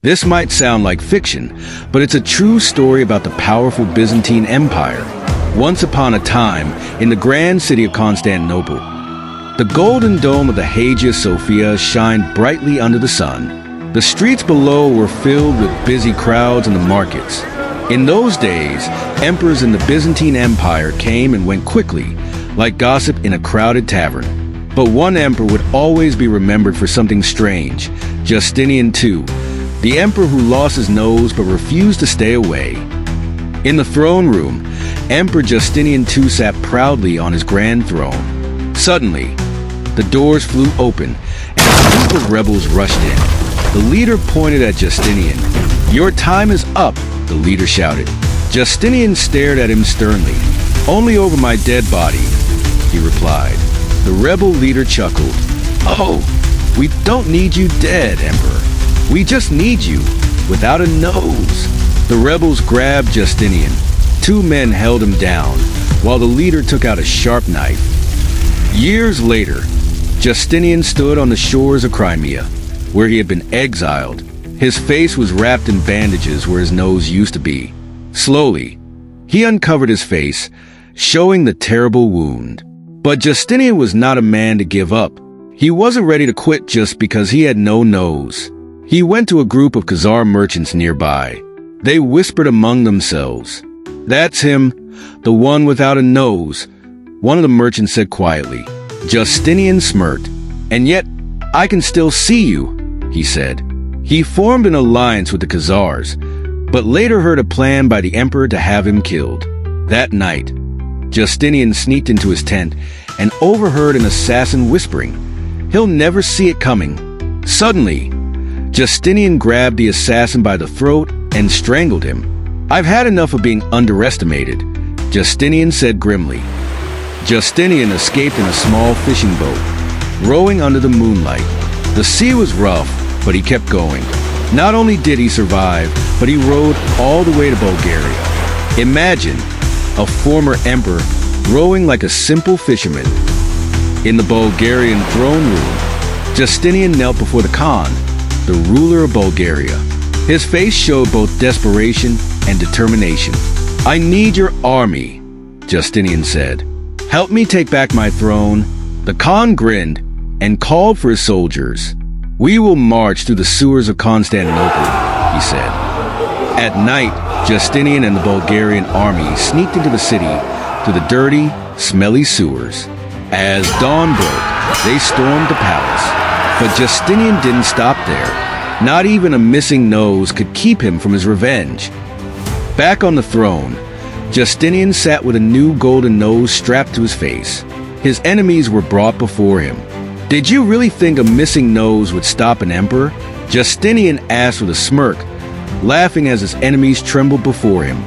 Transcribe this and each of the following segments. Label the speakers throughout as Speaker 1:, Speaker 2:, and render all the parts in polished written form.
Speaker 1: This might sound like fiction, but it's a true story about the powerful Byzantine Empire. Once upon a time, in the grand city of Constantinople, the golden dome of the Hagia Sophia shined brightly under the sun. The streets below were filled with busy crowds in the markets. In those days, emperors in the Byzantine Empire came and went quickly, like gossip in a crowded tavern. But one emperor would always be remembered for something strange: Justinian II, the emperor who lost his nose but refused to stay away. In the throne room, Emperor Justinian II sat proudly on his grand throne. Suddenly, the doors flew open and a group of rebels rushed in. The leader pointed at Justinian. "Your time is up," the leader shouted. Justinian stared at him sternly. "Only over my dead body," he replied. The rebel leader chuckled. "Oh, we don't need you dead, Emperor. We just need you without a nose." The rebels grabbed Justinian. Two men held him down, while the leader took out a sharp knife. Years later, Justinian stood on the shores of Crimea, where he had been exiled. His face was wrapped in bandages where his nose used to be. Slowly, he uncovered his face, showing the terrible wound. But Justinian was not a man to give up. He wasn't ready to quit just because he had no nose. He went to a group of Khazar merchants nearby. They whispered among themselves. "That's him, the one without a nose," one of the merchants said quietly. Justinian smirked. "And yet, I can still see you," he said. He formed an alliance with the Khazars, but later heard a plan by the emperor to have him killed. That night, Justinian sneaked into his tent and overheard an assassin whispering, "He'll never see it coming." Suddenly, Justinian grabbed the assassin by the throat and strangled him. "I've had enough of being underestimated," Justinian said grimly. Justinian escaped in a small fishing boat, rowing under the moonlight. The sea was rough, but he kept going. Not only did he survive, but he rowed all the way to Bulgaria. Imagine a former emperor rowing like a simple fisherman. In the Bulgarian throne room, Justinian knelt before the Khan, the ruler of Bulgaria. His face showed both desperation and determination. "I need your army," Justinian said. "Help me take back my throne." The Khan grinned and called for his soldiers. "We will march through the sewers of Constantinople," he said. At night, Justinian and the Bulgarian army sneaked into the city through the dirty, smelly sewers. As dawn broke, they stormed the palace. But Justinian didn't stop there. Not even a missing nose could keep him from his revenge. Back on the throne, Justinian sat with a new golden nose strapped to his face. His enemies were brought before him. "Did you really think a missing nose would stop an emperor?" Justinian asked with a smirk, laughing as his enemies trembled before him.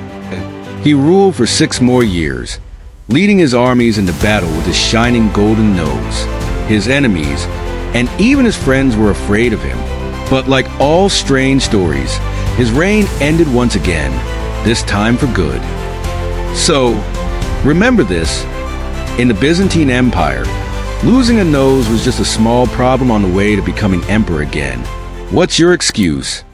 Speaker 1: He ruled for 6 more years, leading his armies into battle with his shining golden nose. His enemies, and even his friends, were afraid of him. But like all strange stories, his reign ended once again, this time for good. So, remember this: in the Byzantine Empire, losing a nose was just a small problem on the way to becoming emperor again. What's your excuse?